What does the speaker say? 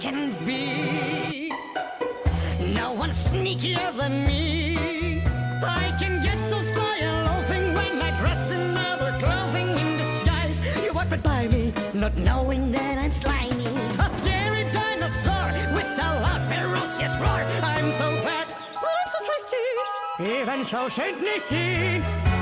can be. No one's sneakier than me. I can get so sly and loathing when I dress in other clothing in disguise. You walk right by me, not knowing that I'm slimy. A scary dinosaur with a loud ferocious roar. I'm so bad, but I'm so tricky, even so sneaky.